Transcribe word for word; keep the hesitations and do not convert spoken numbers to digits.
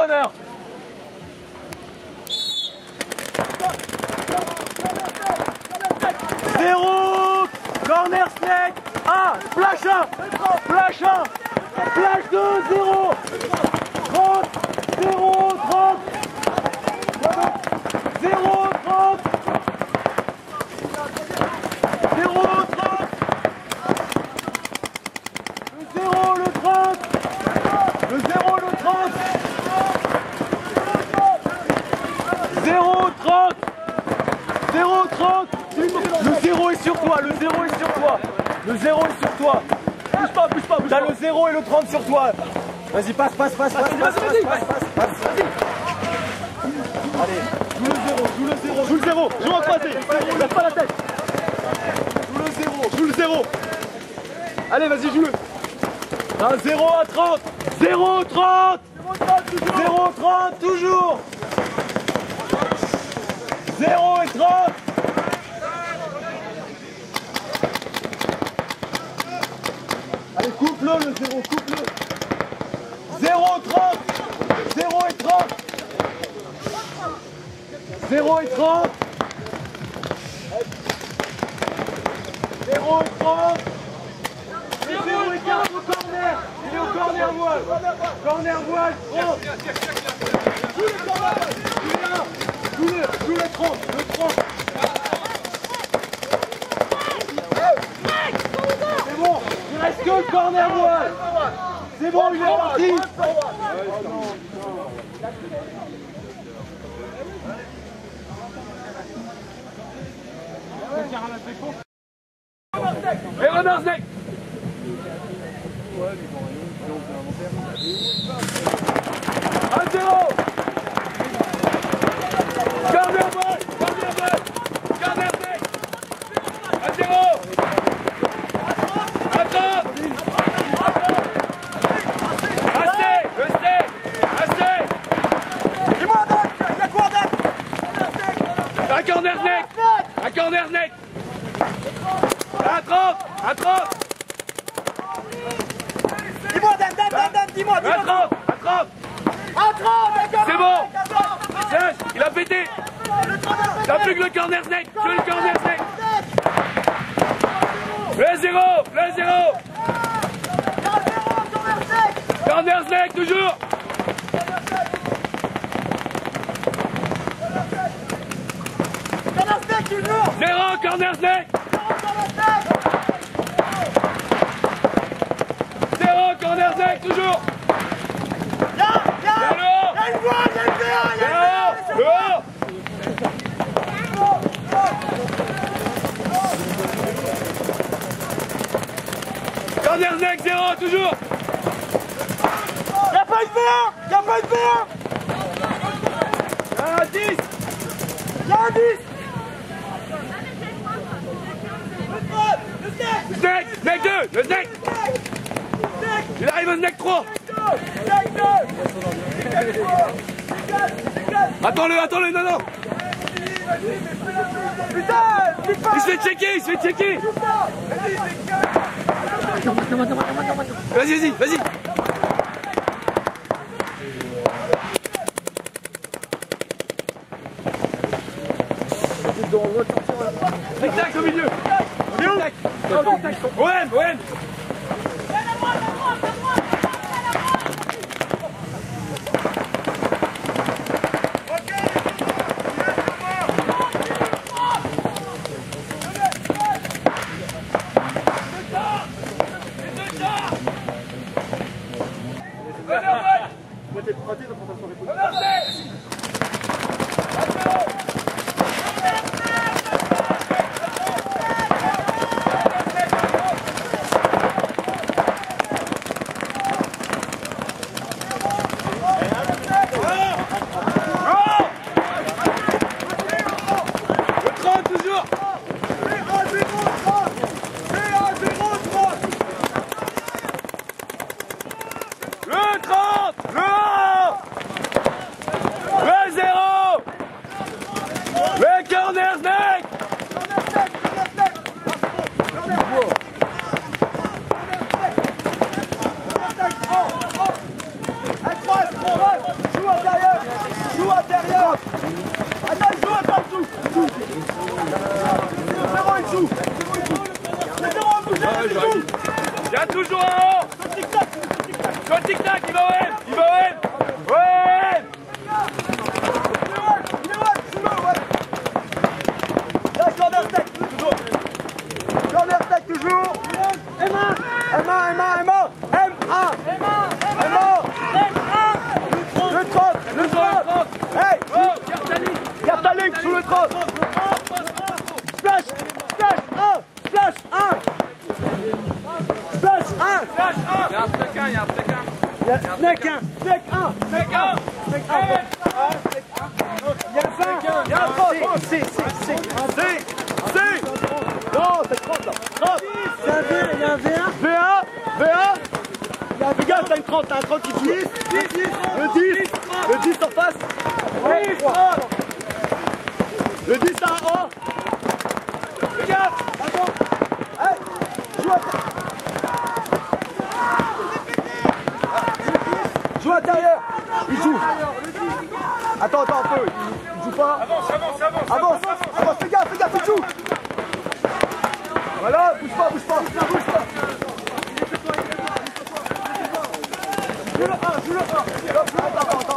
runner. Zéro. Corner snake. un. Flash un. Flash un. Flash deux. Zéro. trente. Zéro. trente. Zéro. trente. Zéro. trente. Le zéro. Le trente. Le zéro. Le trente. Zéro. trente. Zéro. trente. Le zéro est sur toi. Le zéro est sur toi. Le zéro est sur toi. Bouge pas, bouge pas, bouge pas. T'as le zéro et le trente sur toi. Vas-y, passe, passe, passe, passe, passe, passe, passe, passe, passe. Allez, joue le zéro, joue le zéro, joue le zéro, joue en croisé, lève pas la tête. Joue le zéro, joue le zéro. Allez, vas-y, joue-le. Un zéro à trente. Zéro trente. Zéro trente, toujours. Zéro et trente. Allez, coupe-le, le zéro, coupe-le. Zéro trente. Zéro et trente. Zéro et trente. Zéro et trente. Et zéro et quinze au corner. Il est au corner voile. Corner voile, trente. Joue le corner. Joue le, joue le trente. Le trente. C'est bon. Il reste que le corner voile. C'est bon, il est parti. Et runner snake. un zéro. Corner ball. Corner ball. Corner snake. un zéro. Attends. Assez. Le snake. Assez. Dis-moi, Doc. Il y a quoi, Doc? Un corner snake. Un corner snake. À trente. À trente. Dis-moi, Dan, Dan, Dan, Dan, dis-moi, dis-moi. À trente. À trente. À trente. C'est bon. Serge, il a pété. T'as plus que le corner snake. Tu veux le corner snake. Le zéro. Le zéro. Corner snake, toujours. Corner snake, toujours. Zéro, corner snake. Zéro, corner snake, toujours. Viens, viens. Vers le haut. Il y a une voile, il y a une voile, il y a Vers le haut. Le haut. Corner snake, zéro, toujours. Il n'y a pas une V un. Il n'y a pas une V un. Un dix. Il y a un dix. Le snake, snake deux, le snake. Il arrive au snake trois. Attends-le, attends-le, non, non. Putain, Il se fait checker, il se fait checker. Vas-y, vas-y, vas-y. Tac-tac au milieu. Tac-tac. O M, O M. trente, le trente. Hey, garde ta ligne sous le trente. Splash, splash, un, splash, un. Splash, un. Flash un. Il y a un snack un, il y a un snack un. Il y a snack un, snack un, Snack un. snack un. Il y a vingt, il y a trente. Si, si, si, si, si. Non, c'est trente là. trente. C'est un V, il y a un V un. V un, V un. Fais gaffe, t'as une trente, t'as un trente qui joue. Le dix, le dix en face. Le dix à un. Fais gaffe, attends. Hey, joue à Joue intérieur. Il joue. Attends, attends un peu. Il joue pas. Avance, avance, avance. Avance, avance, fais gaffe, fais gaffe, il joue. Voilà, bouge pas, bouge pas, bouge pas. Joue le un, joue le un. Attends, attends, attends.